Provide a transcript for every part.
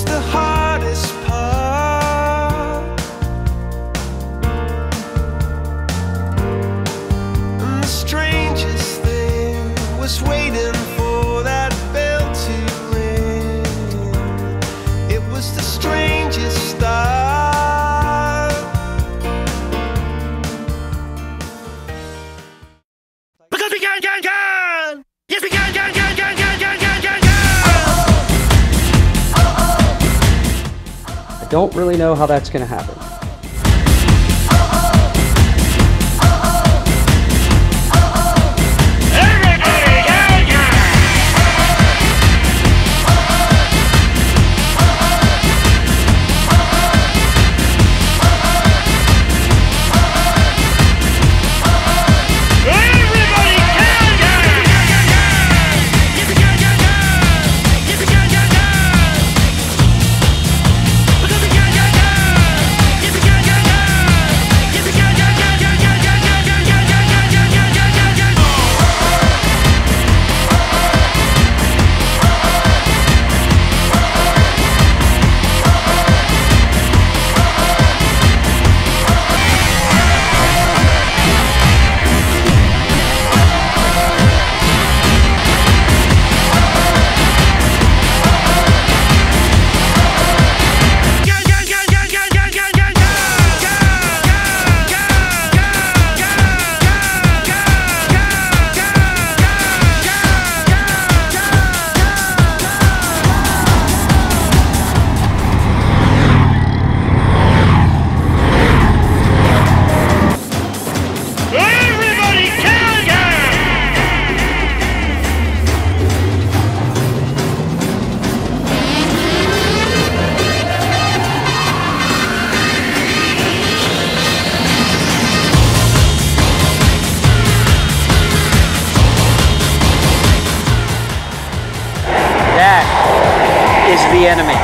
was the hardest part, and the strangest thing was waiting for that bell to ring. It was the strangest start. Because we can! Yes, we can! I don't really know how that's going to happen. That is the enemy.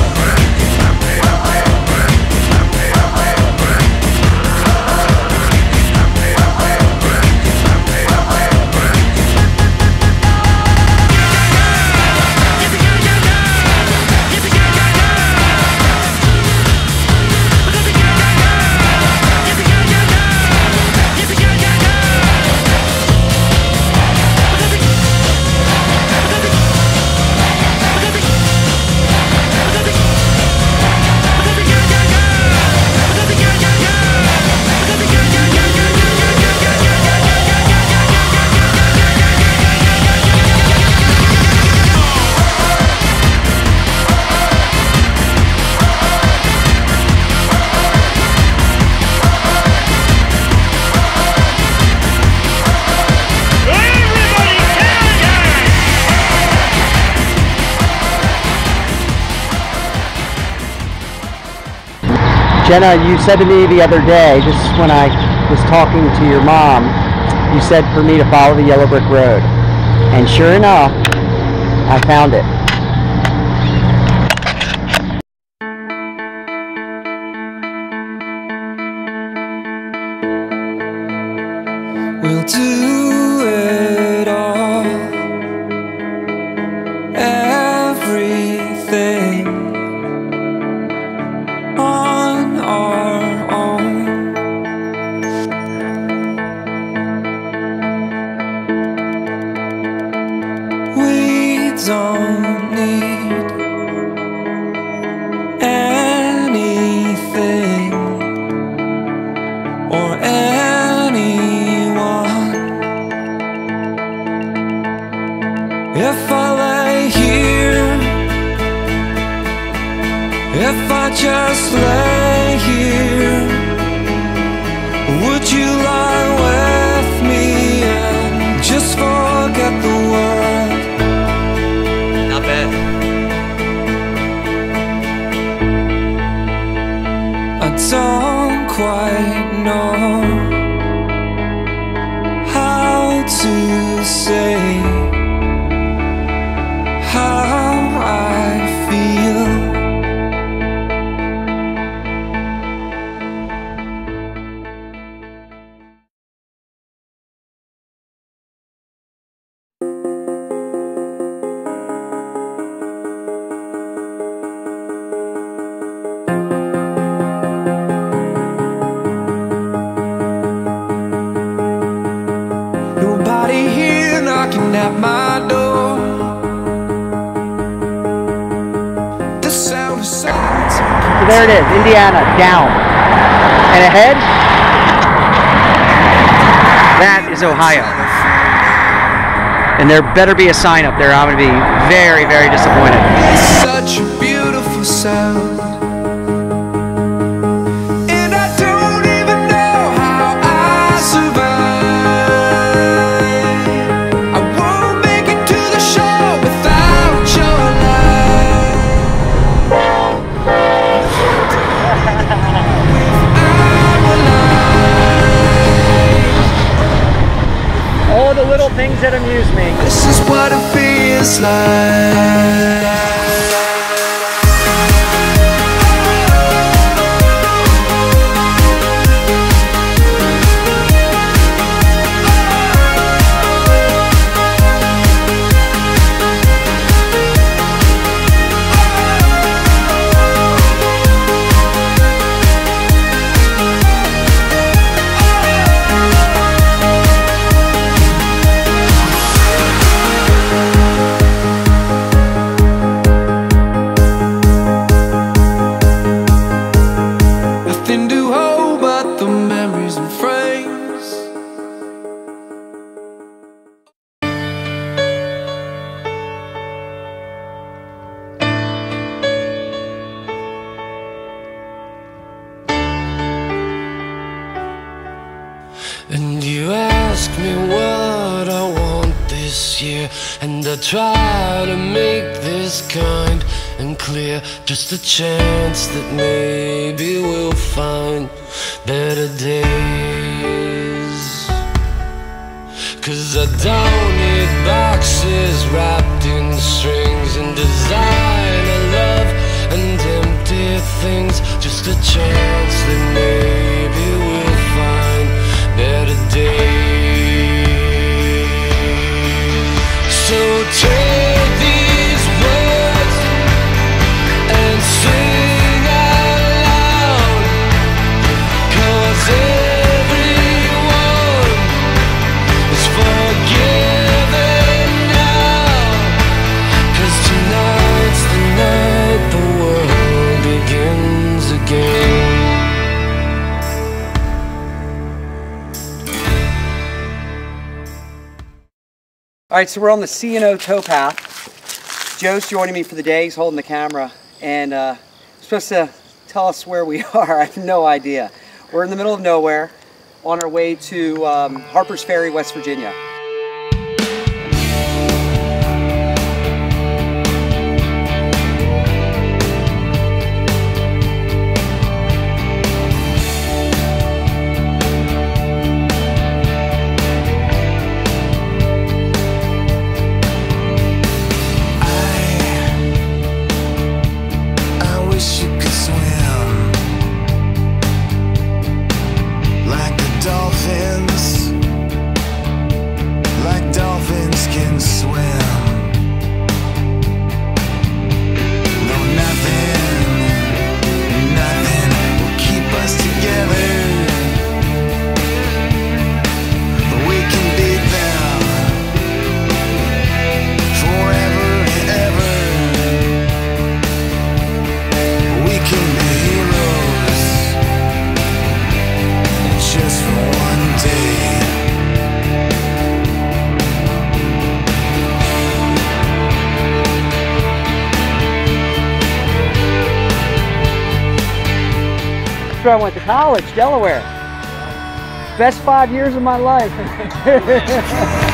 Jenna, you said to me the other day, just when I was talking to your mom, you said for me to follow the yellow brick road. And sure enough, I found it. We'll do it all, everything on our own. We don't need anything or anyone. If I lay here, if I just lay here, would you lie with me and just forget the world? Not bad. I don't quite know how to say how I feel. So there it is, Indiana, down. And ahead, that is Ohio. And there better be a sign up there. I'm going to be very, very disappointed. It's such a beautiful sound. And I don't even know how I survive. I won't make it to the shore without your love. I'm alive. All the little things that amuse me. This is what it feels like. Nothing to hold but the memories and frames. And you ask me what I want this year, and I try to make this kind and clear. Just a chance that maybe we'll find better days. 'Cause I don't need boxes wrapped in strings and designer love and empty things. Just a chance that maybe we'll find better days. So take these words and sing out loud, 'cause everyone is forgiven now. 'Cause tonight's the night the world begins again. All right, so we're on the C&O towpath. Joe's joining me for the day. He's holding the camera, and he's supposed to tell us where we are. I have no idea. We're in the middle of nowhere on our way to Harper's Ferry, West Virginia. That's where I went to college, Delaware. Best 5 years of my life.